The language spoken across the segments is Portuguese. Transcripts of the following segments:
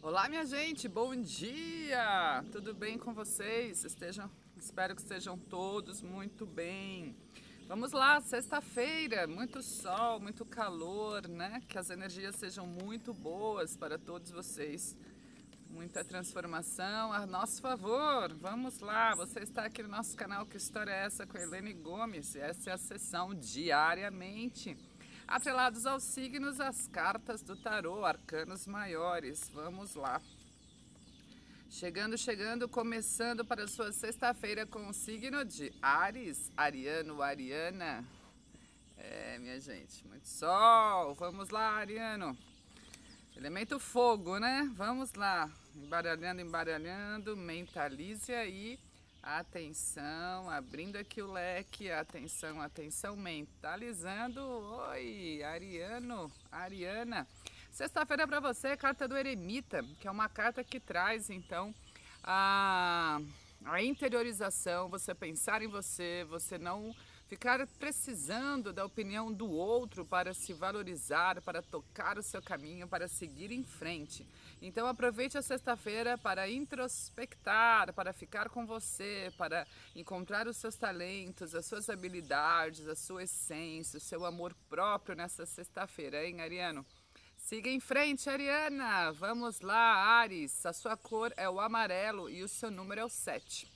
Olá, minha gente, bom dia! Tudo bem com vocês? Espero que estejam todos muito bem. Vamos lá, sexta-feira, muito sol, muito calor, né? Que as energias sejam muito boas para todos vocês. Muita transformação a nosso favor. Vamos lá, você está aqui no nosso canal Que História é Essa? Com a Helene Gomes. Essa é a sessão diariamente. Atrelados aos signos, as cartas do tarô, arcanos maiores. Vamos lá. Chegando, começando para a sua sexta-feira com o signo de Áries, Ariano, Ariana. Minha gente, muito sol. Vamos lá, Ariano. Elemento fogo, né? Vamos lá. Embaralhando, mentalize aí. Atenção, abrindo aqui o leque. Atenção, mentalizando. Oi, Ariano, Ariana. Sexta-feira para você, carta do Eremita, que é uma carta que traz, então, a interiorização, você pensar em você, você não ficar precisando da opinião do outro para se valorizar, para tocar o seu caminho, para seguir em frente. Então aproveite a sexta-feira para introspectar, para ficar com você, para encontrar os seus talentos, as suas habilidades, a sua essência, o seu amor próprio nessa sexta-feira, hein, Ariano? Siga em frente, Ariana. Vamos lá, Áries. A sua cor é o amarelo e o seu número é o 7.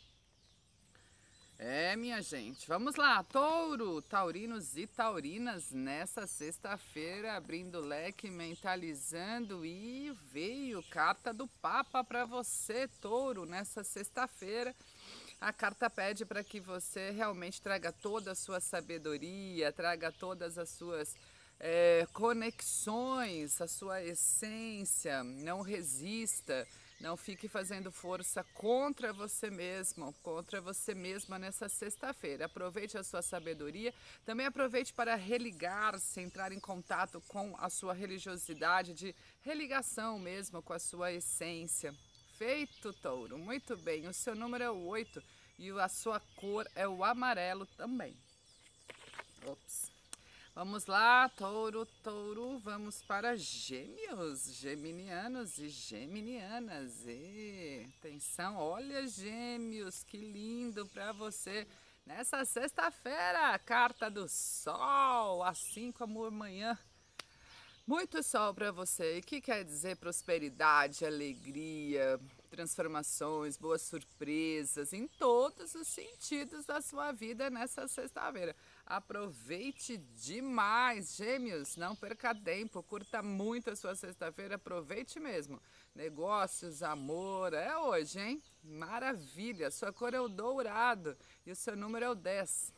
Minha gente, vamos lá, touro, taurinos e taurinas, nessa sexta-feira, abrindo o leque, mentalizando, e veio carta do Papa para você, touro, nessa sexta-feira. A carta pede para que você realmente traga toda a sua sabedoria, traga todas as suas conexões, a sua essência, não resista. Não fique fazendo força contra você mesmo, contra você mesma nessa sexta-feira. Aproveite a sua sabedoria. Também aproveite para religar-se, entrar em contato com a sua religiosidade, de religação mesmo com a sua essência. Feito, touro. Muito bem. O seu número é o 8 e a sua cor é o amarelo também. Ops. Vamos lá, touro, vamos para gêmeos, geminianos e geminianas. Atenção, olha, gêmeos, que lindo para você. Nessa sexta-feira, carta do sol, assim como amanhã. Muito sol para você. E o que quer dizer prosperidade, alegria, transformações, boas surpresas em todos os sentidos da sua vida nessa sexta-feira. Aproveite demais, gêmeos, não perca tempo, curta muito a sua sexta-feira, aproveite mesmo. Negócios, amor, é hoje, hein? Maravilha, sua cor é o dourado e o seu número é o 10.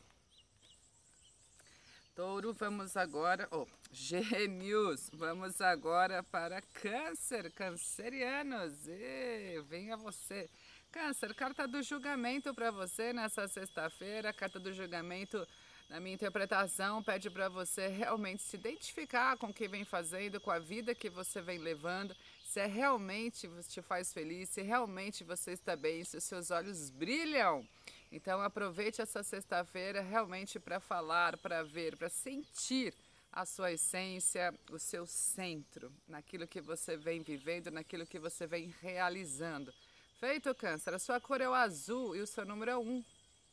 Touro, vamos agora, Gêmeos, vamos agora para Câncer, cancerianos, venha você. Câncer, carta do julgamento para você nessa sexta-feira, carta do julgamento, na minha interpretação, pede para você realmente se identificar com o que vem fazendo, com a vida que você vem levando, se realmente te faz feliz, se realmente você está bem, se os seus olhos brilham. Então aproveite essa sexta-feira realmente para falar, para ver, para sentir a sua essência, o seu centro, naquilo que você vem vivendo, naquilo que você vem realizando. Feito, Câncer, a sua cor é o azul e o seu número é 1.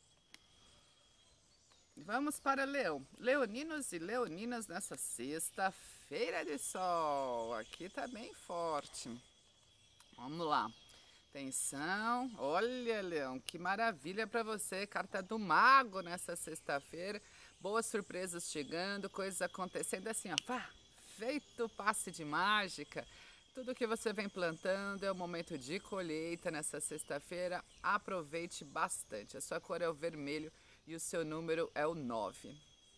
Vamos para Leão. Leoninos e leoninas nessa sexta-feira de sol. Aqui tá bem forte. Vamos lá. Atenção, olha, Leão, que maravilha para você, carta do mago nessa sexta-feira, boas surpresas chegando, coisas acontecendo assim, ó, feito passe de mágica, tudo que você vem plantando é o momento de colheita nessa sexta-feira, aproveite bastante, a sua cor é o vermelho e o seu número é o 9.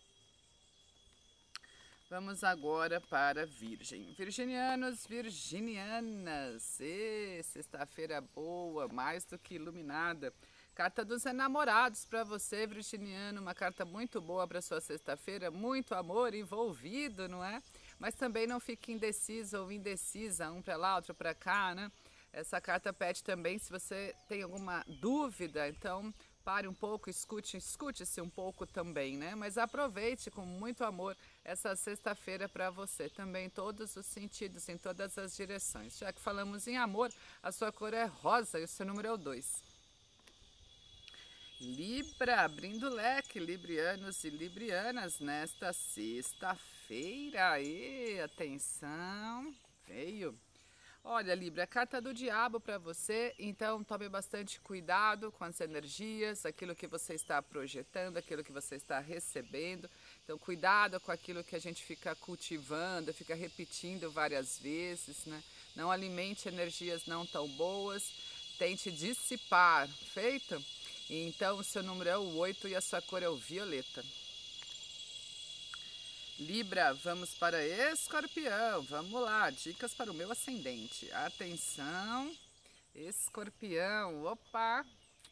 Vamos agora para Virgem. Virginianos, virginianas. Sexta-feira boa, mais do que iluminada. Carta dos enamorados para você, virginiano. Uma carta muito boa para sua sexta-feira. Muito amor envolvido, não é? Mas também não fique indeciso ou indecisa, um para lá, outro para cá, né? Essa carta pede também, se você tem alguma dúvida, então pare um pouco, escute-se um pouco também, né? Mas aproveite com muito amor essa sexta-feira para você, também em todos os sentidos, em todas as direções. Já que falamos em amor, a sua cor é rosa e o seu número é o 2. Libra, abrindo o leque, librianos e librianas, nesta sexta-feira. E atenção, veio. Olha, Libra, carta do diabo para você, então tome bastante cuidado com as energias, aquilo que você está projetando, aquilo que você está recebendo. Então, cuidado com aquilo que a gente fica cultivando, fica repetindo várias vezes, né? Não alimente energias não tão boas, tente dissipar, feito? Então, o seu número é o 8 e a sua cor é o violeta. Libra, vamos para Escorpião, vamos lá, dicas para o meu ascendente. Atenção, Escorpião, opa!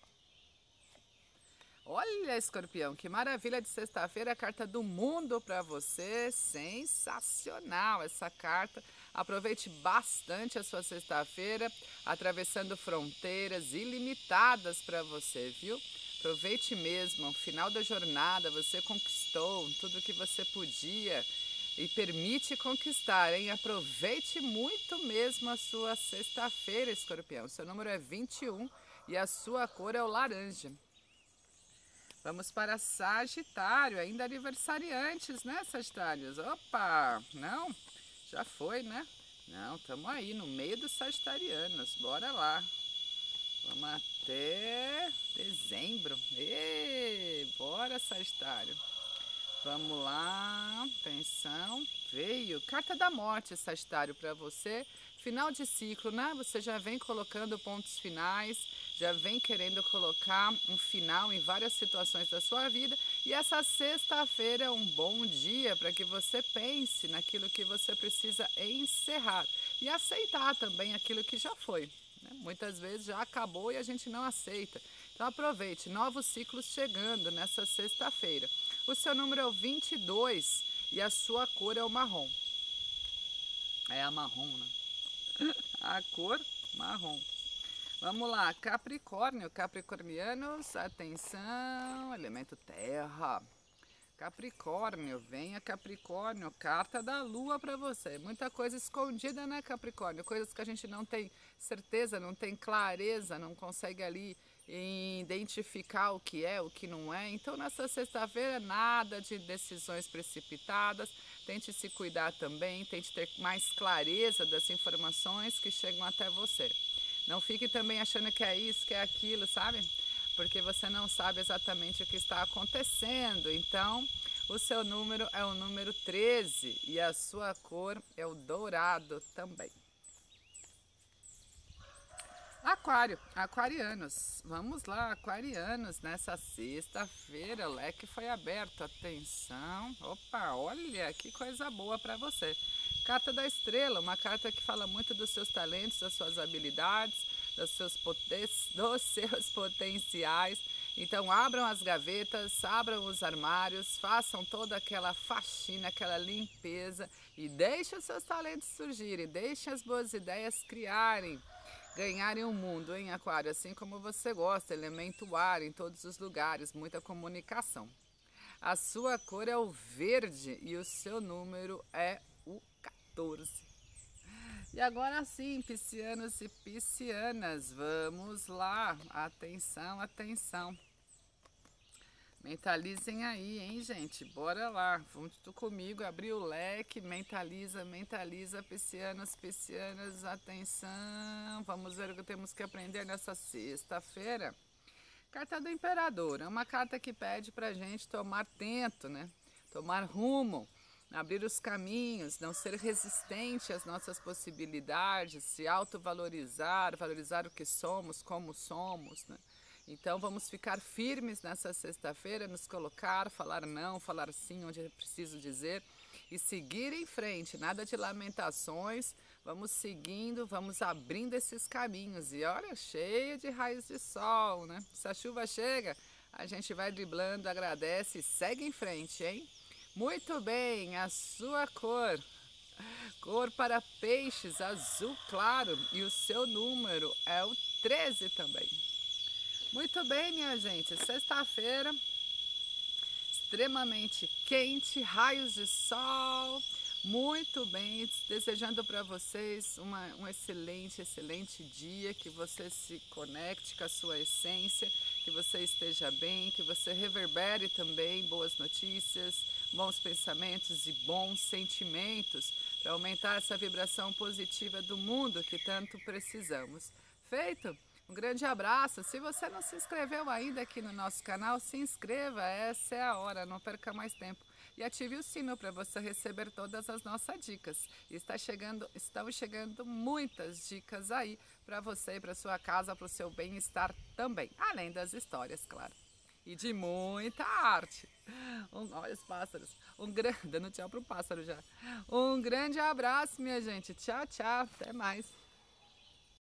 Olha, Escorpião, que maravilha de sexta-feira, a carta do mundo para você, sensacional essa carta. Aproveite bastante a sua sexta-feira, atravessando fronteiras ilimitadas para você, viu? Aproveite mesmo, final da jornada, você conquistou tudo que você podia e permite conquistar, hein? Aproveite muito mesmo a sua sexta-feira, Escorpião. Seu número é 21 e a sua cor é o laranja. Vamos para Sagitário, ainda aniversariantes, né, Sagitários? Opa, não? Já foi, né? Não, estamos aí no meio dos sagitarianos, bora lá. Vamos até dezembro. Bora, Sagitário. Vamos lá, atenção. Veio carta da morte, Sagitário, para você. Final de ciclo, né? Você já vem colocando pontos finais, já vem querendo colocar um final em várias situações da sua vida. E essa sexta-feira é um bom dia para que você pense naquilo que você precisa encerrar e aceitar também aquilo que já foi. Muitas vezes já acabou e a gente não aceita. Então aproveite, novos ciclos chegando nessa sexta-feira. O seu número é o 22 e a sua cor é o marrom. É a marrom, né? A cor marrom. Vamos lá, Capricórnio, capricornianos, atenção, elemento terra. Capricórnio, venha Capricórnio, carta da lua para você. Muita coisa escondida, né, Capricórnio? Coisas que a gente não tem certeza, não tem clareza, não consegue ali identificar o que é, o que não é. Então, nessa sexta-feira, nada de decisões precipitadas. Tente se cuidar também, tente ter mais clareza das informações que chegam até você. Não fique também achando que é isso, que é aquilo, sabe? Porque você não sabe exatamente o que está acontecendo. Então, o seu número é o número 13 e a sua cor é o dourado também. Aquário, aquarianos, vamos lá, aquarianos, nessa sexta-feira, o leque foi aberto, atenção, opa, olha que coisa boa para você. Carta da estrela, uma carta que fala muito dos seus talentos, das suas habilidades, dos seus potenciais. Então abram as gavetas, abram os armários, façam toda aquela faxina, aquela limpeza e deixem os seus talentos surgirem, deixem as boas ideias criarem. Ganharem o mundo, hein, Aquário? Assim como você gosta, elemento ar em todos os lugares, muita comunicação. A sua cor é o verde e o seu número é o 14. E agora sim, piscianos e piscianas, vamos lá. Atenção, atenção. Mentalizem aí, hein, gente? Bora lá. Junto comigo, abrir o leque. Mentaliza, mentaliza, piscianos, piscianas. Atenção. Vamos ver o que temos que aprender nessa sexta-feira. Carta do Imperador. É uma carta que pede pra gente tomar tento, né? Tomar rumo. Abrir os caminhos, não ser resistente às nossas possibilidades, se autovalorizar, valorizar o que somos, como somos, né? Então vamos ficar firmes nessa sexta-feira, nos colocar, falar não, falar sim onde é preciso dizer e seguir em frente, nada de lamentações, vamos seguindo, vamos abrindo esses caminhos e olha, cheio de raios de sol, né? Se a chuva chega, a gente vai driblando, agradece e segue em frente, hein? Muito bem, a sua cor para peixes, azul claro e o seu número é o 13 também. Muito bem, minha gente. Sexta-feira, extremamente quente, raios de sol. Muito bem, desejando para vocês um excelente dia, que você se conecte com a sua essência, que você esteja bem, que você reverbere também boas notícias, bons pensamentos e bons sentimentos para aumentar essa vibração positiva do mundo que tanto precisamos. Feito? Um grande abraço. Se você não se inscreveu ainda aqui no nosso canal, se inscreva, essa é a hora, não perca mais tempo. E ative o sino para você receber todas as nossas dicas. Estão chegando muitas dicas aí para você e para sua casa, para o seu bem-estar também. Além das histórias, claro. E de muita arte. Olha os pássaros. Dando tchau pro pássaro já. Um grande abraço, minha gente. Tchau, tchau. Até mais.